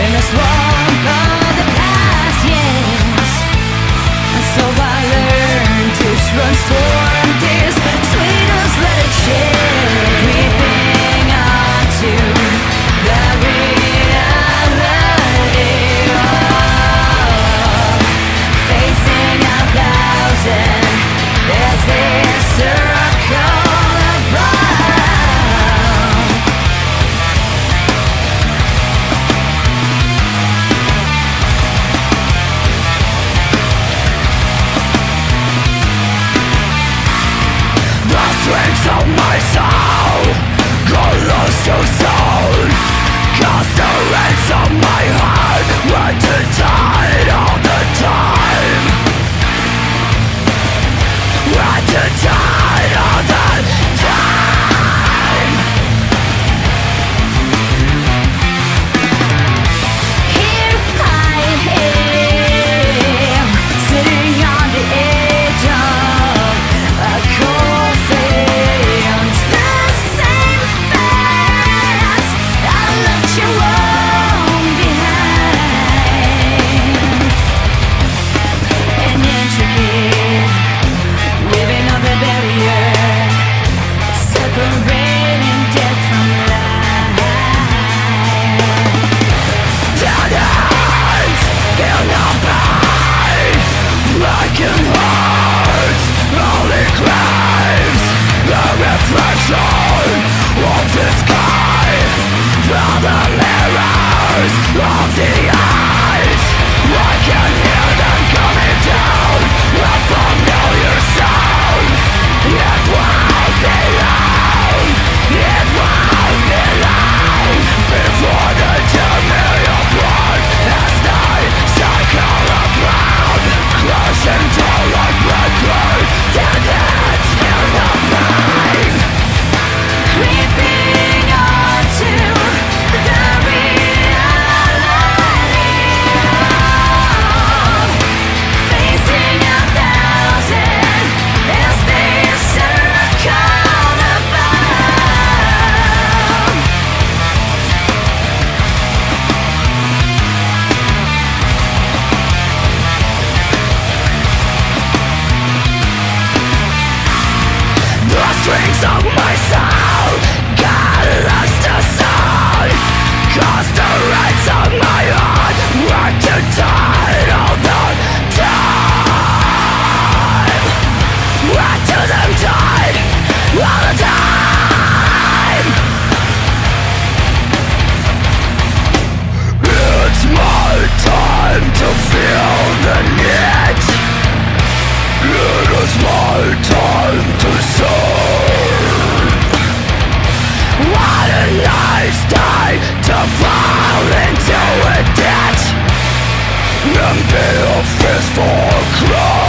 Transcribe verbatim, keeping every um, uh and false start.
in the swamp of the past, yes. And so I learned to transform this sweetest let it share, creeping onto the reality of facing a thousand. There's this circle around. The strength of my soul got lost to soul, cast the reins of my heart went to tide all the time, went to tide all the time. Here I am, sitting on the edge of a cold field. The same fast I left you all behind. An intricate living on the barrier, separating death from life. Dead hands feel no pain, broken hearts only cries the reflection of the sky from the mirrors of the eyes. I can hear them coming down, a familiar sound. It won't be long, it won't be long before the journey apart as night cycle around, crashing down like breakers. Dead hands feel the pain, creeping onto the reality of facing a thousand. There's this circle above. The strings of my soul got lost aside, cast the reins of my heart were too tight all the time, were to them tied all the time. It's my time to feel the need. It is my time to serve. What a nice day to fall into a ditch and be a fist for crime.